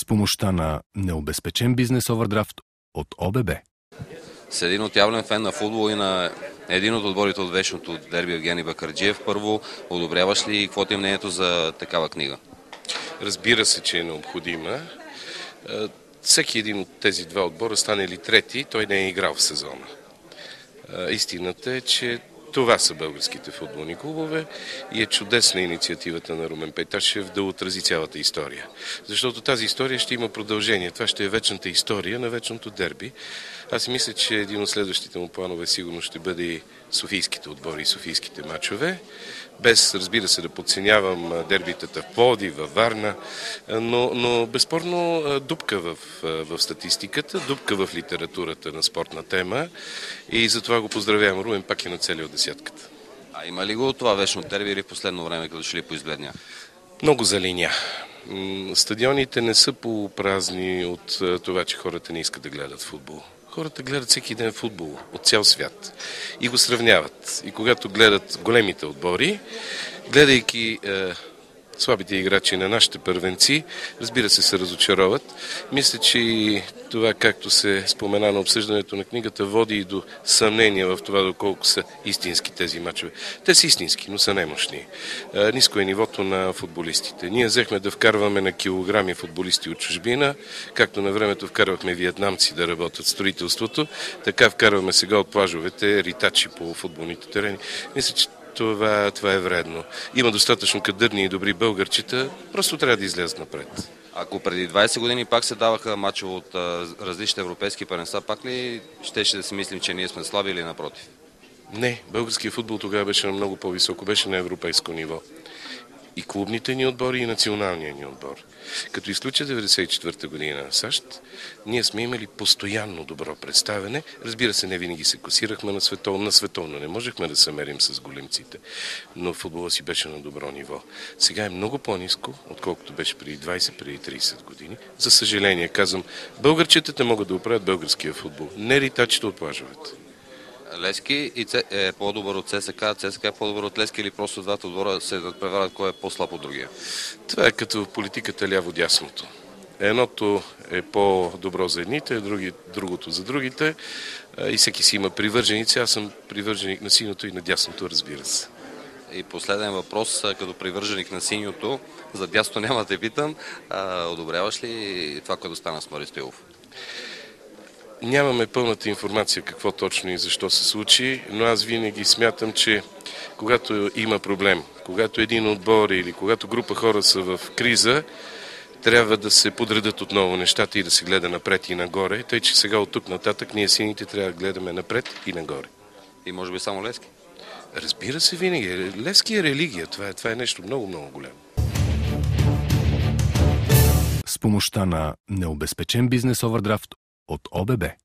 с помощта на необезпечен бизнес овърдрафт от ОББ. С един отявлен фен на футбол и на един от отборите от вечното дерби Евгений Бакърджиев, първо, одобряваш ли и какво ти е мнението за такава книга? Разбира се, че е необходима. Всеки един от тези два отбора, стане ли трети, той не е играл в сезона. Истината е, че това са българските футболни клубове и е чудесна инициативата на Румен Пейташев да отрази цялата история. Защото тази история ще има продължение. Това ще е вечната история на вечното дерби. Аз мисля, че един от следващите му планове сигурно ще бъде и софийските отбори и софийските мачове. Без, разбира се, да подценявам дербитата в Пловдив, във Варна, но безспорно дупка в статистиката, дупка в литературата на спортна тема и затова го поздравявам. Румен пак е нацелил десятката. А има ли го това вечно дерби или в последно време, като ще ли поизгледня? Много залиня. Стадионите не са полупразни от това, че хората не искат да гледат футбол. Хората гледат всеки ден футбол от цял свят и го сравняват. И когато гледат големите отбори, гледайки слабите играчи на нашите първенци, разбира се разочароват. Мисля, че и това, както се спомена на обсъждането на книгата, води и до съмнение в това, доколко са истински тези мачове. Те са истински, но са немощни. Ниско е нивото на футболистите. Ние взехме да вкарваме на килограми футболисти от чужбина, както на времето вкарвахме виетнамци да работят в строителството, така вкарваме сега от плажовете ритачи по футболните терени. Мисля, че това е вредно. Има достатъчно кадърни и добри българчета, просто трябва да излязат напред. Ако преди 20 години пак се даваха мачове от различни европейски първенства, пак ли щеше да си мислим, че ние сме слаби или напротив? Не, българският футбол тогава беше на много по-високо, беше на европейско ниво. И клубните ни отбори, и националния ни отбор. Като изключа 1994 година в САЩ, ние сме имали постоянно добро представяне. Разбира се, не винаги се класирахме на световно. Не можехме да се мерим с големците. Но футбола си беше на добро ниво. Сега е много по-ниско, отколкото беше преди 20, преди 30 години. За съжаление, казвам, българчетата могат да оправят българския футбол. Не ритачите от плажовете. Левски е по-добър от ЦСКА, ЦСКА е по-добър от Левски или просто двата отбора се надпреварват кой е по-слаб от другия? Това е като в политиката ляво-дясното. Едното е по-добро за едните, другото за другите и всеки си има привърженици. Аз съм привърженик на синото и на дясното, разбира се. И последен въпрос, като привърженик на синьото, за дясното няма да те питам, одобряваш ли това, което стана с Мари Стоилов? Нямаме пълната информация какво точно и защо се случи, но аз винаги смятам, че когато има проблем, когато един отбор или когато група хора са в криза, трябва да се подредат отново нещата и да се гледа напред и нагоре, тъй че сега от тук нататък ние сините трябва да гледаме напред и нагоре. И може би само Левски? Разбира се, винаги. Левски е религия. Това е нещо много, много голямо. С помощта на необезпечен бизнес овърдрафт от ОББ.